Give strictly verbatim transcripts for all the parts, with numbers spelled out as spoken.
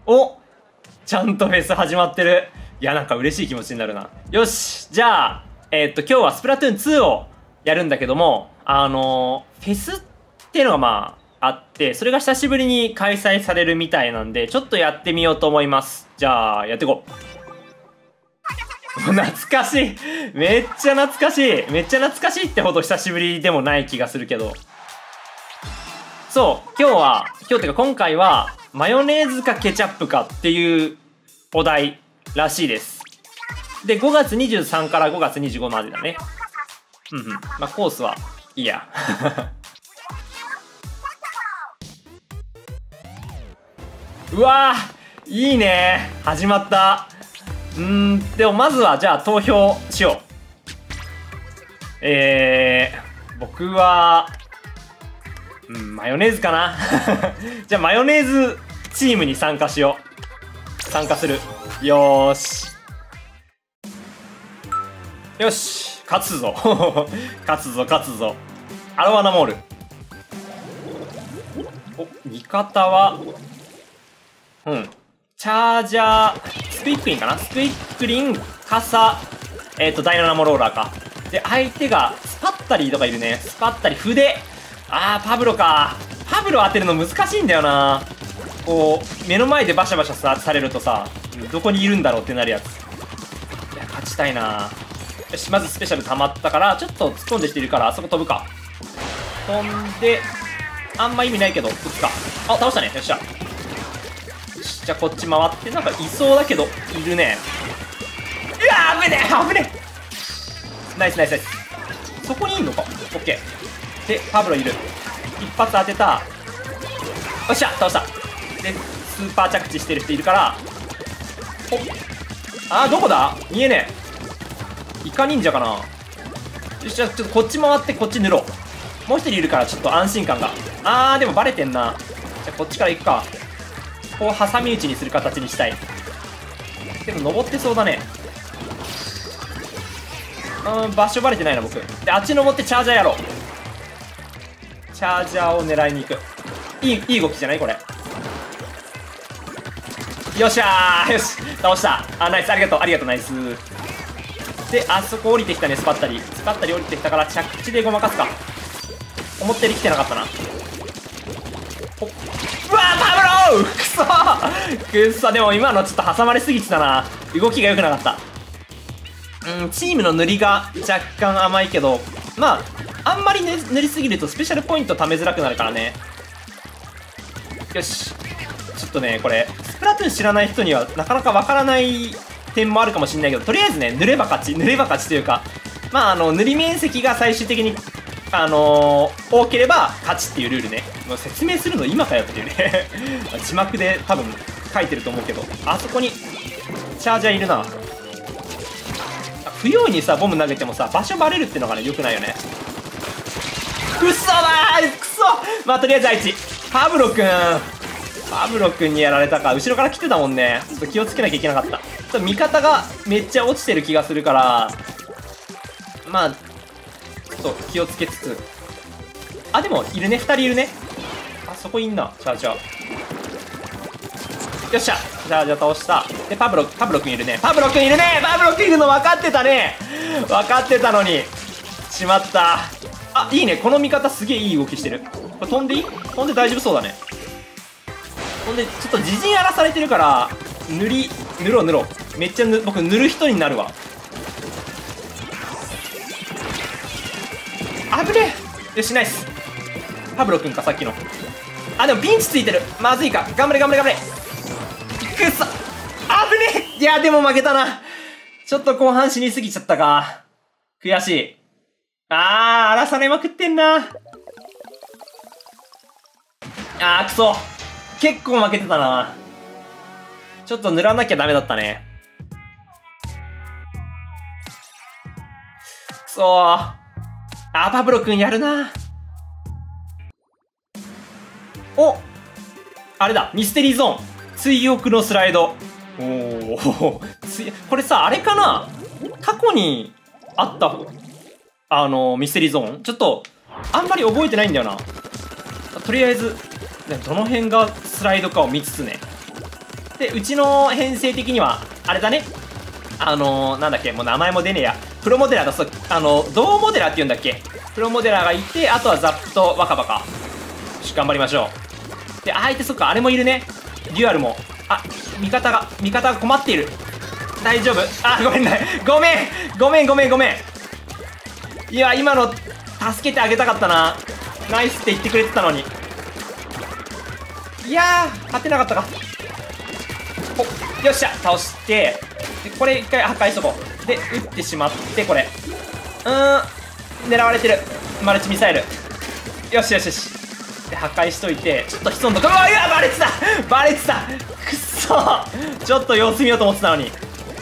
お、ちゃんとフェス始まってる。いや、なんか嬉しい気持ちになるな。よし、じゃあ、えー、っと、今日はスプラトゥーンツーをやるんだけども、あのー、フェスっていうのがまあ、あって、それが久しぶりに開催されるみたいなんで、ちょっとやってみようと思います。じゃあ、やっていこう。懐かしい。めっちゃ懐かしい。めっちゃ懐かしいってほど久しぶりでもない気がするけど。そう、今日は、今日っていうか今回は、マヨネーズかケチャップかっていうお題らしいです。で、ごがつにじゅうさんからごがつにじゅうごまでだね。うんうん。まあ、コースはいいや。うわー、いいね。始まった。うーん、でもまずはじゃあ投票しよう。えー、僕は、うん、マヨネーズかな。じゃあマヨネーズチームに参加しよう。参加する。よーし。よし、勝つぞ。勝つぞ、勝つぞ。アロワナモール。お、味方は、うん。チャージャー、スクイックリンかな、スクイックリン、傘、えっ、ー、と、ダイナナモローラーか。で、相手が、スパッタリーとかいるね。スパッタリー、筆。あー、パブロか。パブロ当てるの難しいんだよな。こう、目の前でバシャバシャさ、されるとさ、どこにいるんだろうってなるやつ。いや、勝ちたいな。よし、まずスペシャル溜まったから、ちょっと突っ込んでしているから、あそこ飛ぶか。飛んで、あんま意味ないけど、撃つか。あ、倒したね。よっしゃ。じゃあこっち回って、なんかいそうだけどいるね。うわー、危ねえ危ねえ。ナイスナイスナイス。そこにいんのか。オッケーでパブロいる。一発当てた。よっしゃ倒した。でスーパー着地してる人いるから。おあー、どこだ、見えねえ。イカ忍者かな。よし、じゃあちょっとこっち回ってこっち塗ろう。もう一人いるからちょっと安心感が。あー、でもバレてんな。じゃあこっちから行くか。こう挟み撃ちにする形にしたい。でも登ってそうだね。うん、場所バレてないな僕で。あっち登ってチャージャーやろう。チャージャーを狙いに行く。いいいい動きじゃないこれ。よっしゃー、よし倒した。あ、ナイス、ありがとうありがとう、ナイス。であそこ降りてきたね。スパッタリスパッタリ降りてきたから着地でごまかすか。思ったより来てなかったな。おうわー、パブロー、くそーくそ。でも今のちょっと挟まれすぎてたな。動きが良くなかった。うん、チームの塗りが若干甘いけど、まああんまり、ね、塗りすぎるとスペシャルポイント貯めづらくなるからね。よし、ちょっとねこれスプラトゥーン知らない人にはなかなかわからない点もあるかもしれないけど、とりあえずね塗れば勝ち、塗れば勝ちというか、まああの塗り面積が最終的にあのー、多ければ勝ちっていうルールね。もう説明するの今かよっていうね。字幕で多分書いてると思うけど、あそこにチャージャーいるな。不用意にさボム投げてもさ場所バレるってのがね良くないよね。くそだー、くそ。まあとりあえず愛知パブロくんパブロくんにやられたか。後ろから来てたもんね。ちょっと気をつけなきゃいけなかった。ちょっと味方がめっちゃ落ちてる気がするから、まあちょっと気をつけつつ。あ、でもいるね、ふたりいるね。あそこいんな。チャージャー。よっしゃ、じゃあじゃあ倒した。でパブロパブロくんいるね。パブロくんいるね。パブロくんいるの分かってたね。分かってたのにしまった。あ、いいね、この味方すげえいい動きしてる。これ飛んでいい？飛んで大丈夫そうだね。飛んでちょっと自陣荒らされてるから塗り塗ろう塗ろう。めっちゃぬ僕塗る人になるわ。危ねえ。よしナイス。パブロくんかさっきの。あ、でもピンチついてる。まずいか。頑張れ頑張れ頑張れ。くっそ、危ねえ。いやでも負けたな。ちょっと後半死にすぎちゃったか。悔しい。あー、荒らされまくってんな。あー、くそ。結構負けてたな。ちょっと塗らなきゃダメだったね。くそー。あー、パブロくんやるな。お、あれだ、ミステリーゾーン追憶のスライド。おお、これさあれかな、過去にあったあのミステリーゾーン、ちょっとあんまり覚えてないんだよな。とりあえずどの辺がスライドかを見つつね。 でうちの編成的にはあれだね、あのー、なんだっけ、もう名前も出ねえや、プロモデラーだ、そう、あの同モデラーって言うんだっけ、プロモデラーがいて、あとはザップと若葉か。よし頑張りましょう。で相手、そっか、あれもいるね、デュアルも。あ、味方が味方が困っている。大丈夫。あ、ごめんなごめんごめんごめんごめん。いや今の助けてあげたかったな。ナイスって言ってくれてたのに。いやー勝てなかったか。お、よっしゃ倒して、でこれ一回破壊しとこう。で撃ってしまって、これうーん狙われてる、マルチミサイル。よしよしよし、で破壊しといて、ちょっと潜んどく。うわ、いやバレてたバレてた、くっそ、ちょっと様子見ようと思ってたのに。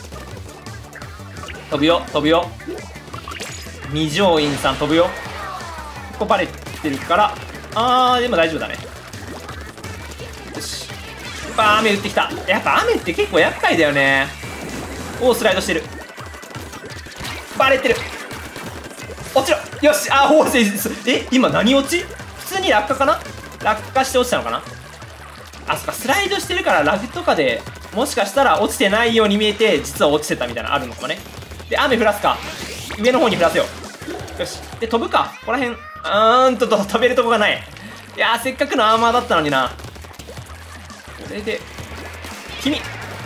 飛ぶよ飛ぶよ、二条院さん飛ぶよ。ここバレてるから、あーでも大丈夫だね。よし、バー雨降ってきた。やっぱ雨って結構厄介だよね。おースライドしてる、バレてる、落ちろ。よし、あーおー、え今何落ち、普通に落下かな、落下して落ちたのかな。あ、そっか、スライドしてるからラグとかでもしかしたら落ちてないように見えて実は落ちてたみたいなのあるのかもね。で雨降らすか、上の方に降らせよう。よし、で飛ぶか、ここら辺。うーんとと飛べるとこがない。いやーせっかくのアーマーだったのにな。これで君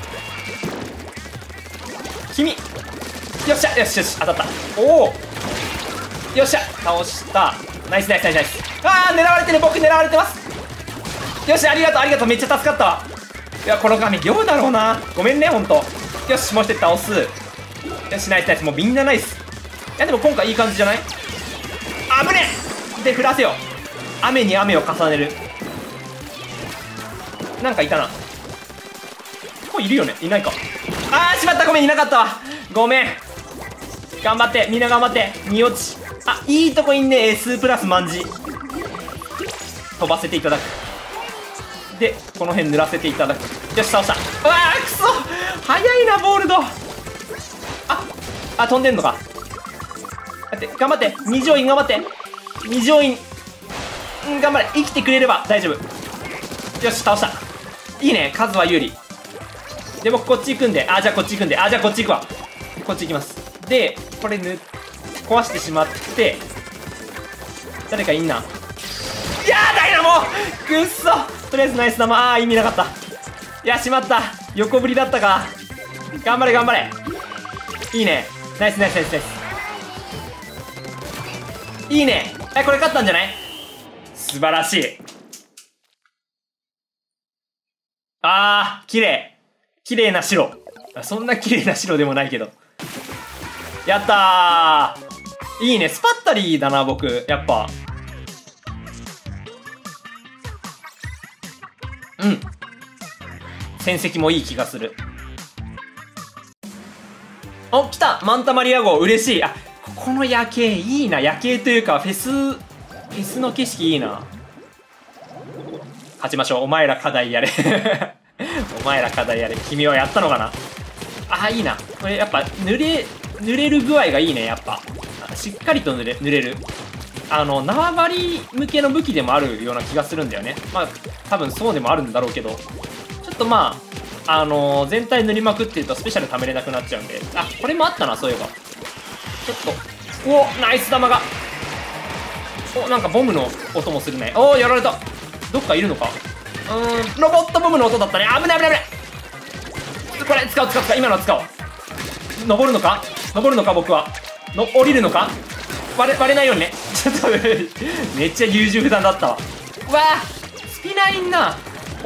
君よっしゃ、よしよし当たった。おおよっしゃ倒した。ナイスナイスナイスナイス。あー狙われてる、僕狙われてます。よし、ありがとうありがとう、めっちゃ助かったわ。いやこの紙量だろうな、ごめんねほんと。よし、もう一人倒す。よしナイスナイス、もうみんなナイス。いやでも今回いい感じじゃない。あぶねえ、で降らせよう。雨に雨を重ねる。なんかいたな、ここいるよね、いないか。あーしまった、ごめんいなかったわ、ごめん。頑張って、みんな頑張って。に落ち、あいいとこいんね。 S プラス万字飛ばせていただく。でこの辺濡らせていただく。よし倒した。うわーくそ早いなボールド。ああ飛んでんのか。待って、頑張って、二条院頑張って、二条院、うん、頑張れ、生きてくれれば大丈夫。よし倒した。いいね、数は有利で。僕こっち行くんで、あじゃあこっち行くんで、あじゃあこっち行くわ、こっち行きます。でこれぬ壊してしまって、誰かいんな。いやーダイナモくっそ、とりあえずナイス玉。あー意味なかった。いやしまった、横振りだったか。頑張れ頑張れ、いいね、ナイスナイスナイスナイス、いいね。えこれ勝ったんじゃない。素晴らしい。あー綺麗綺麗な白。そんな綺麗な白でもないけど、やったー。いいね、スパッタリーだな僕やっぱ。うん戦績もいい気がする。お来た、マンタマリア号嬉しい。あこの夜景いいな、夜景というかフェスフェスの景色いいな。勝ちましょう、お前ら課題やれお前ら課題やれ。君はやったのかな。あいいな、これやっぱ濡れ濡れる具合がいいね。やっぱしっかりと濡れ濡れる。あの縄張り向けの武器でもあるような気がするんだよね。まあ多分そうでもあるんだろうけど、ちょっとまああのー、全体塗りまくってるとスペシャル貯めれなくなっちゃうんで。あこれもあったなそういえば。ちょっとおナイス玉が。おなんかボムの音もするね。おおやられた。どっかいるのか。うーんロボットボムの音だったね。危ない危ない危ない。これ使おう使おう使おう、今のは使おう。登るのか登るのか僕はの降りるのか。割れ割れないようにね。ちょっとめっちゃ優柔不断だったわ。うわースピナーいんな。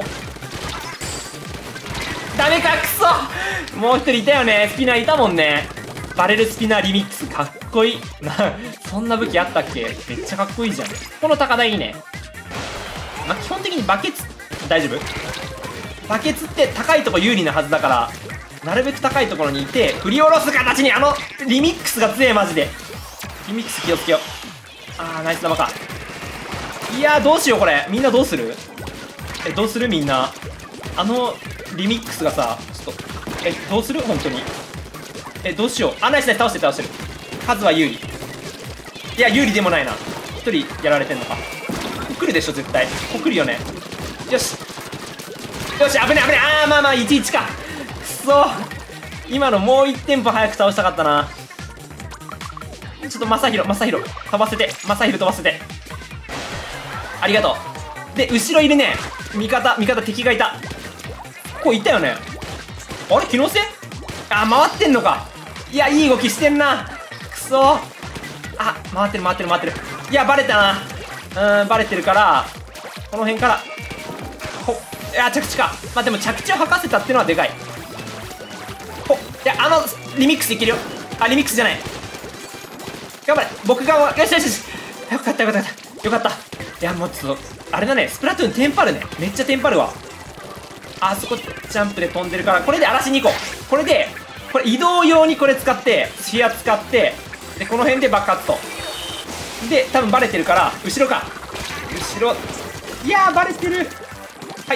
ダメかくそ。もう一人いたよね、スピナーいたもんね。バレルスピナーリミックスかっこいいな。そんな武器あったっけ。めっちゃかっこいいじゃん。この高台いいね。まあ基本的にバケツ大丈夫。バケツって高いとこ有利なはずだから、なるべく高いところにいて振り下ろす形に。あのリミックスが強いマジで。リミックス気をつけよう。あーナイス玉か。いやーどうしようこれ。みんなどうする。えどうするみんな。あのリミックスがさちょっとえどうする本当に。えどうしよう。あナイスナイス倒してる倒してる。数は有利。いや有利でもないな。一人やられてんのか。来るでしょ絶対。ここ来るよね。よしよし、危ね危ね。ああ、まあまあいちいちか。くそ、今のもういちテンポ早く倒したかったな。ちょっと正宏正宏飛ばせて、正宏飛ばせて、ありがとう。で後ろいるね、味方味方敵がいた。こういたよね。あれ気のせい。あー回ってんのか。いやいい動きしてんな。くそ、あ回ってる回ってる回ってる。いやバレたな。うーんバレてるから、この辺からほっ、いや着地か。まあでも着地を吐かせたっていうのはでかい。ほっ、いやあのリミックスいけるよ。あリミックスじゃない、頑張れ僕が。よしよしよし、よかったよかったよかった。いやもうちょっとあれだね、スプラトゥーンテンパるね。めっちゃテンパるわ。あそこジャンプで飛んでるから、これで荒らしに行こう。これでこれ移動用にこれ使ってスフィア使って、でこの辺で爆発と。で多分バレてるから後ろか、後ろ。いやーバレてる。はい、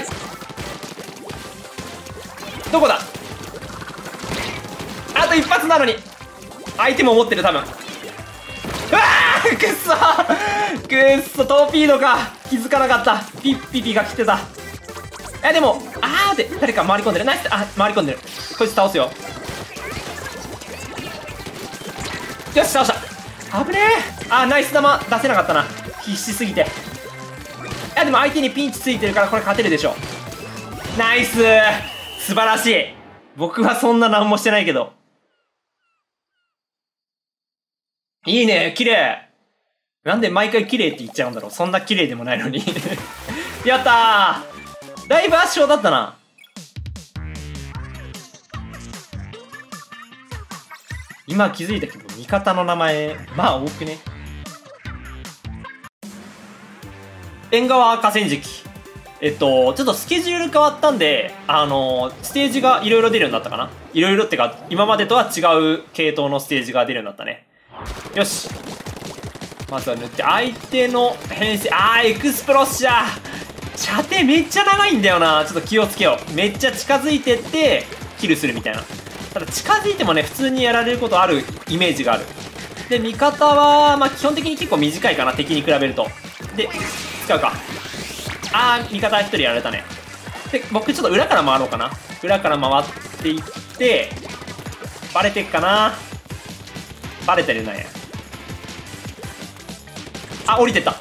どこだ。あと一発なのに相手も持ってる多分。うわーくっそーくっそ、トーピードか。気づかなかった。ピッピピが来てた。いやでもあーで誰か回り込んでる。ナイス。あ回り込んでる。こいつ倒すよ。よし倒した。危ねえ。あーナイス玉出せなかったな、必死すぎて。いやでも相手にピンチついてるからこれ勝てるでしょ。ナイス、素晴らしい。僕はそんな何もしてないけど。いいね、綺麗。なんで毎回綺麗って言っちゃうんだろう。そんな綺麗でもないのにやったー、だいぶ圧勝だったな。今気づいたけど味方の名前まあ多くね。縁側河川敷、えっとちょっとスケジュール変わったんで、あのステージがいろいろ出るようになったかな。いろいろってか今までとは違う系統のステージが出るようになったね。よし、まずは塗って相手の変身。あーエクスプロッシャー、射程めっちゃ長いんだよな。ちょっと気をつけよう。めっちゃ近づいてってキルするみたいな。ただ近づいてもね普通にやられることあるイメージがある。で味方はまあ基本的に結構短いかな、敵に比べると。で使うか。あー味方ひとりやられたね。で僕ちょっと裏から回ろうかな。裏から回っていってバレてっかな。バレてるね。あ降りてった。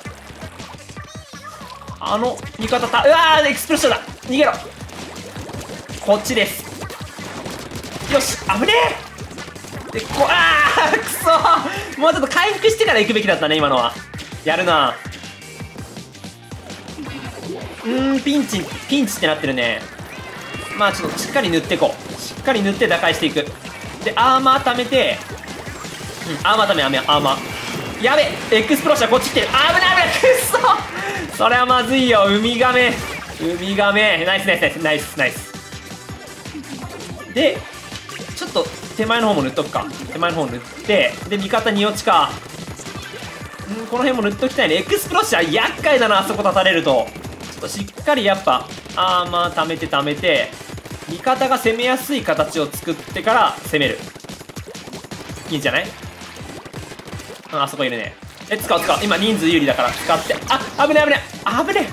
あの味方た、うわーエクスプロッションだ。逃げろ。こっちです。よし危ねえ。でこあーくそ、もうちょっと回復してから行くべきだったね今のは。やるな。うーんピンチピンチってなってるね。まあちょっとしっかり塗っていこう。しっかり塗って打開していく。でアーマー貯めて、うん、アーマー貯めアーマー。やべエクスプロッシャーこっち来てる。あ危ない危ないくっそ、それはまずいよ。ウミガメウミガメナイスナイスナイスナイスナイス。でちょっと手前の方も塗っとくか。手前の方塗って、で味方に落ちか。うんこの辺も塗っときたいね。エクスプロッシャー厄介だな、あそこ立たれると。ちょっとしっかりやっぱアーマー貯めて貯めて、味方が攻めやすい形を作ってから攻める。いいんじゃない。うん、あそこいるね。え使う使う、今人数有利だから使って。あ危ね危ね危ね。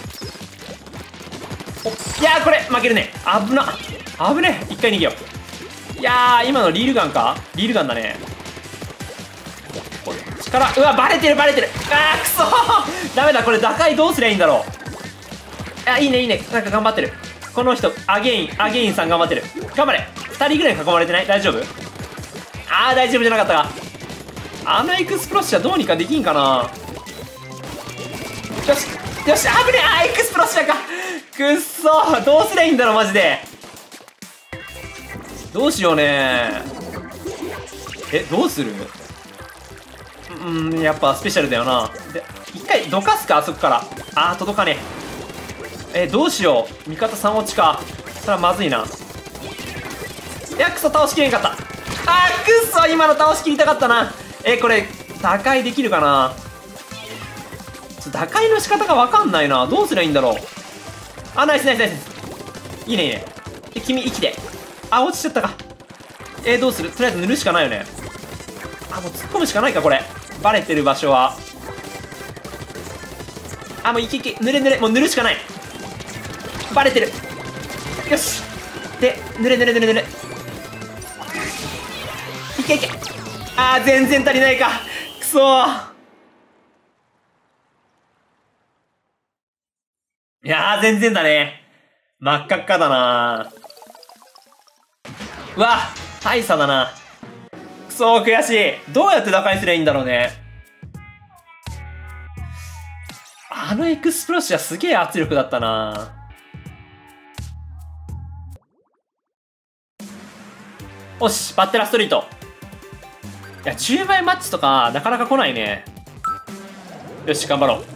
おいやーこれ負けるね。危な危ね。一回逃げよう。いやー今のリールガンか。リールガンだね。これ力、うわバレてるバレてる。あーくそーダメだ。これ打開どうすりゃいいんだろう。あいいねいいね、なんか頑張ってる。この人アゲインアゲインさん頑張ってる。頑張れ。ふたりぐらい囲まれてない。大丈夫。あー大丈夫じゃなかったか。あのエクスプロッシャーどうにかできんかな。よしよし危ねえ。あーエクスプロッシャーか。くっそーどうすりゃいいんだろうマジで。どうしようね。えどうする。うんやっぱスペシャルだよな。で一回どかすかあそこから。あー届かねえ。えどうしよう。味方さん落ちか。それはまずいな。いやくそ倒しきれんかった。あーくっそ今の倒しきりたかったな。えこれ打開できるかな。ちょ打開の仕方が分かんないな。どうすりゃいいんだろう。あナイスナイスナイス。いいねいいね。で君生きて。あ落ちちゃったか。えー、どうする。とりあえず塗るしかないよね。あもう突っ込むしかないかこれ。バレてる場所は。あもういけいけ塗れ塗れ。もう塗るしかない。バレてる。 よし。で、ぬれぬれぬれぬれ。いけいけ。あー、全然足りないか。くそー。いやー、全然だね。真っ赤っかだなー。うわ、大差だな。くそー、悔しい。どうやって打開すりゃいいんだろうね。あのエクスプロッシャーすげえ圧力だったな。おし、バッテラストリート。いや、じゅうばいマッチとかなかなか来ないね。よし、頑張ろう。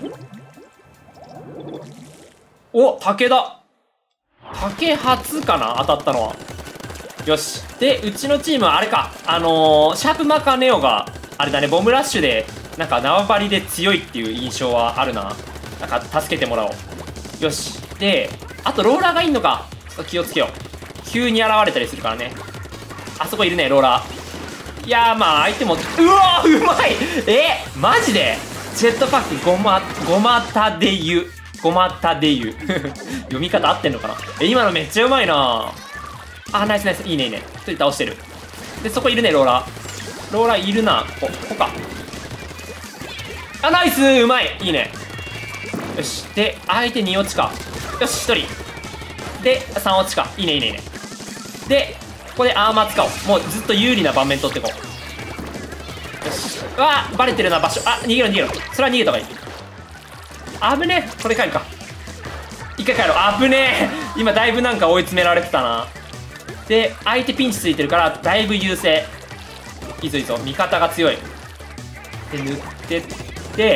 お、武田。竹初かな、当たったのは。よし。で、うちのチームはあれか。あのー、シャープマカネオが、あれだね、ボムラッシュで、なんか縄張りで強いっていう印象はあるな。なんか、助けてもらおう。よし。で、あとローラーがいんのか。ちょっと気をつけよう。急に現れたりするからね。あそこいるね、ローラー。いやー、まあ、相手も、うわー、うまい。え、マジでジェットパック、ごま、ごまたで言う。ごまたで言う。読み方合ってんのかな。え、今のめっちゃうまいな。あ、ナイスナイス。いいねいいね。一人倒してる。で、そこいるね、ローラー。ローラーいるな。ここ、ここか。あ、ナイス、うまい。いいね。よし。で、相手に落ちか。よし、一人。で、さん落ちか。いいねいいねいいね。で、ここでアーマー使おう。もうずっと有利な盤面取ってこう。よし。うわー、バレてるな、場所。あ、逃げろ逃げろ。それは逃げた方がいい。あぶねえ。これ帰るか。一回帰ろう。あぶねえ。今だいぶなんか追い詰められてたな。で、相手ピンチついてるからだいぶ優勢。いいぞいいぞ。味方が強い。で、塗ってって、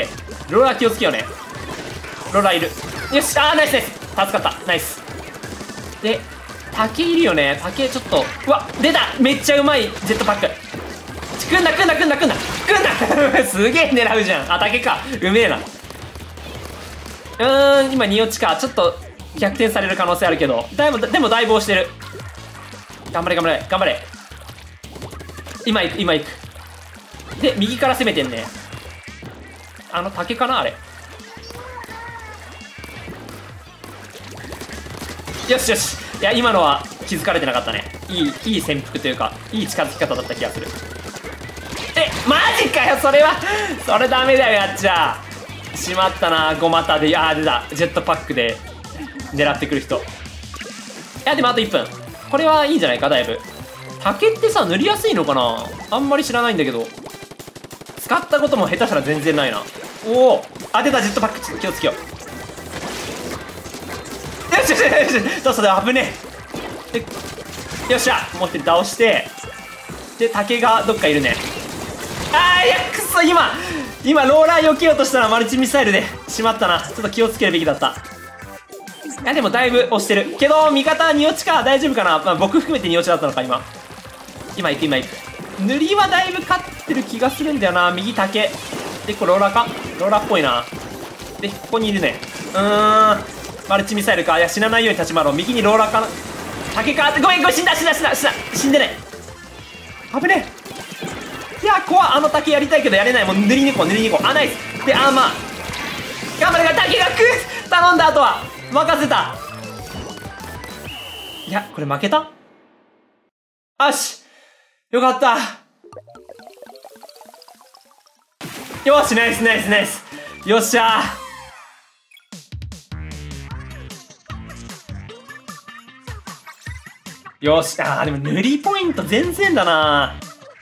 ローラー気をつけようね。ローラーいる。よし。あー、ナイスナイス。助かった。ナイス。で、竹いるよね。竹ちょっと、うわ、出た。めっちゃうまいジェットパック。くんだくんだくんだくんだくんだすげえ狙うじゃん。あ、竹か。うめえな。うーん、今に落ちか。ちょっと逆転される可能性あるけど、だいぶ、でもだいぶ押してる。頑張れ頑張れ頑張れ。今行く今行く。で、右から攻めてんね。あの竹かなあれ。よしよし。いや、今のは気づかれてなかったね。いいいい潜伏というか、いい近づき方だった気がする。え、マジかよ。それはそれダメだよ、やっちゃしまったな。ごまたで、あー、出た。ジェットパックで狙ってくる人。いや、でもあといっぷん。これはいいんじゃないか、だいぶ。竹ってさ、塗りやすいのかな。あんまり知らないんだけど、使ったことも下手したら全然ないな。おお、あ、出た。ジェットパック。ちょっと気をつけよう。よしよしよしよし。そうそう、危ねえ。で、よっしゃ。もう一人倒して、で、竹がどっかいるね。あー、いや、くそ。今今ローラー避けようとしたらマルチミサイルでしまったな。ちょっと気をつけるべきだった。いや、でもだいぶ押してるけど、味方に落ちか。大丈夫かな。まあ、僕含めてに落ちだったのか。今今行く今行く。塗りはだいぶ勝ってる気がするんだよな。右竹で、これローラーか。ローラーっぽいな。で、ここにいるね。うーん、マルチミサイルか。いや、死なないように立ち回ろう。右にローラーかな。竹か。ごめんごめん。死んだ死んだ死んだ死んだ。死んでねえ。危ねえ。いや、怖っ。あの竹やりたいけどやれない。もう塗りに行こう塗りに行こう。あ、ナイス。で、あー、まあ頑張れが竹がく頼んだ。あとは任せた。いや、これ負けた。よし、よかった。よし、ナイスナイスナイス。よっしゃー。よし。あー、でも塗りポイント全然だな。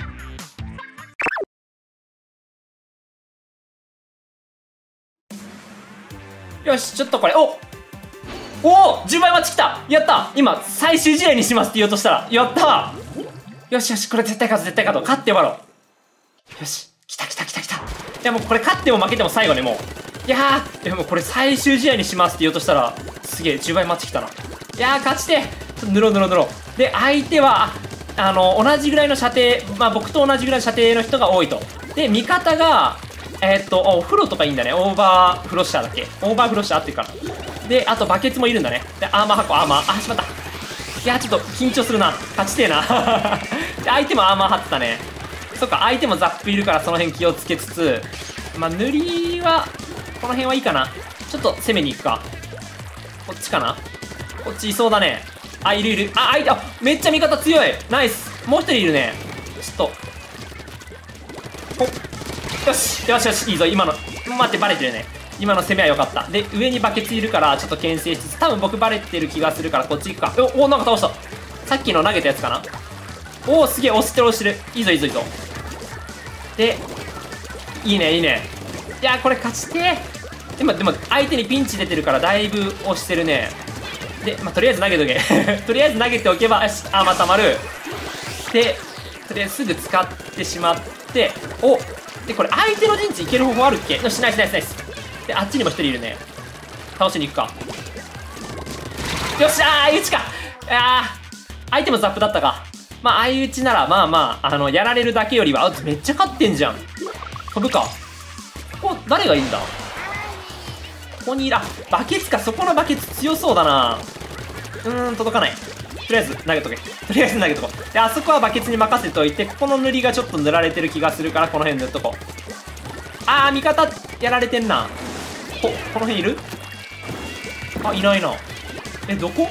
よし、ちょっとこれ、おおお、じゅうばい待ちきた。やった。今最終試合にしますって言おうとしたらやった。よしよし、これ絶対勝つ絶対勝とう。勝って終わろう。よし、来た来た来た来た。いや、もうこれ勝っても負けても最後ね。もういやー、でもこれ最終試合にしますって言おうとしたらすげえじゅうばい待ちきたな。いやー、勝ちて。ちょっと塗ろう塗ろう塗ろう。で、相手はあの同じぐらいの射程、まあ僕と同じぐらいの射程の人が多いと。で、味方がえー、っとお風呂とかいいんだね。オーバーフロッシャーだっけ。オーバーフロッシャーっていうかな。で、あとバケツもいるんだね。で、アーマー箱、アーマー、あ、しまった。いやー、ちょっと緊張するな。勝ちてえな。で、相手もアーマー張ってたね。そっか、相手もザップいるからその辺気をつけつつ、まあ塗りはこの辺はいいかな。ちょっと攻めに行くか。こっちかな。こっちいそうだね。 あ、いるいる。あ、相手、あ、めっちゃ味方強い。ナイス。もう一人いるね。ちょっと。ほっ。よし。よしよし。いいぞ。今の。待って、バレてるね。今の攻めは良かった。で、上にバケツいるから、ちょっと牽制しつつ、多分僕バレてる気がするから、こっち行くか。お、お、なんか倒した。さっきの投げたやつかな。おお、すげえ。押してる押してる。いいぞいいぞいいぞ。で、いいねいいね。いやー、これ勝ちてー。今、でも、相手にピンチ出てるから、だいぶ押してるね。で、まあ、とりあえず投げとけ。とりあえず投げておけば、よし、あ、また丸。で、とりあえずすぐ使ってしまって、お、で、これ相手の陣地いける方法あるっけ。よし、ナイスナイスナイス。で、あっちにも一人いるね。倒しに行くか。よっしゃー、相打ちか。あー、相手もザップだったか。まあ、相打ちなら、まあまあ、あの、やられるだけよりは、あ、めっちゃ勝ってんじゃん。飛ぶか。ここ、誰がいいんだ。ここにいる。あ、バケツか。そこのバケツ強そうだな。うーん、届かない。とりあえず投げとけ。とりあえず投げとこう。で、あそこはバケツに任せておいて、ここの塗りがちょっと塗られてる気がするから、この辺塗っとこう。あー、味方やられてんな。こ、この辺いる？あ、いないな。え、どこ？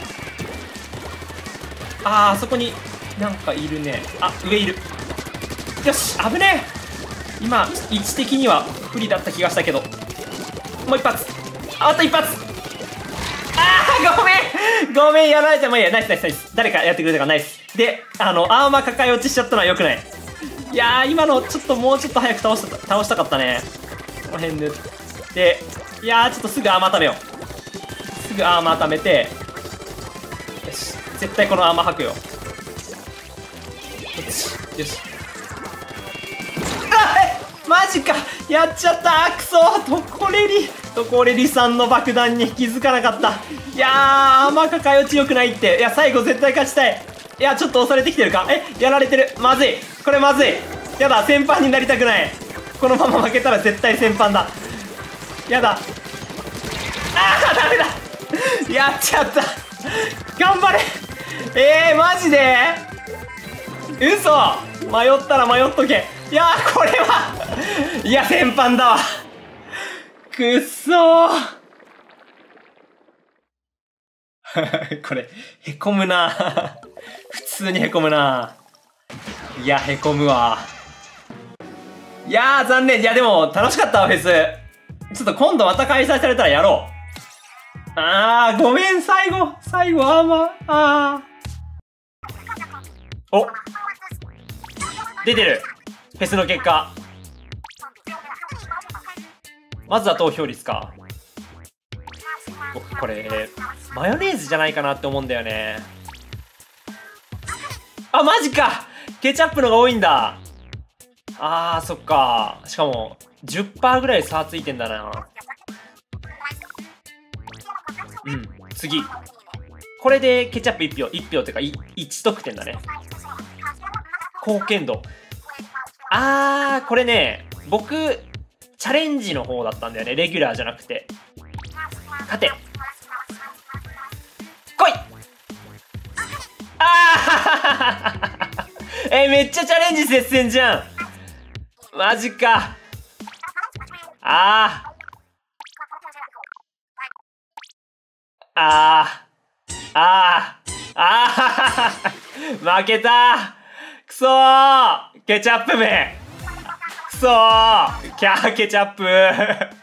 あー、あそこになんかいるね。あ、上いる。よし、危ねえ。今、位置的には不利だった気がしたけど。もう一発。あと一発。あー、ごめんごめん、やられてもいいや。ナイスナイスナイス。誰かやってくれたからナイス。で、あの、アーマー抱え落ちしちゃったのは良くない。いやー、今のちょっともうちょっと早く倒した、倒したかったね。この辺塗って、いやー、ちょっとすぐアーマー貯めよう。すぐアーマー貯めて、よし、絶対このアーマー吐くよ。よし、よし。あっ、マジか、やっちゃった。くそー、トコレリトコレリさんの爆弾に気づかなかった。いやー、アーマー抱え落ちよくないって。いや、最後絶対勝ちたい。いや、ちょっと押されてきてるか。え、やられてる。まずい、これまずい。やだ、戦犯になりたくない。このまま負けたら絶対戦犯だ。やだ。あー、ダメだ。やっちゃった。頑張れ。えー、マジで嘘。迷ったら迷っとけ。いやー、これはいや、戦犯だわ。くっそー。これへこむな。普通にへこむな。いや、へこむわ。いやー、残念。いや、でも楽しかったわ、フェス。ちょっと今度また開催されたらやろう。あー、ごめん、最後最後アーマー。あー、お、出てる。フェスの結果。まずは投票率か。僕これマヨネーズじゃないかなって思うんだよね。あ、マジか。ケチャップのが多いんだ。あー、そっか。しかも じゅっパーセント ぐらい差ついてんだな。うん、次これでケチャップいち票、いち票ってかいち得点だね。貢献度、あー、これね、僕チャレンジの方だったんだよね。レギュラーじゃなくて。勝て、来い。あーえ、めっちゃチャレンジ接戦じゃん。マジか。あーあーあーあー負けた。くそー、ケチャップめ。くそー、キャーケチャップ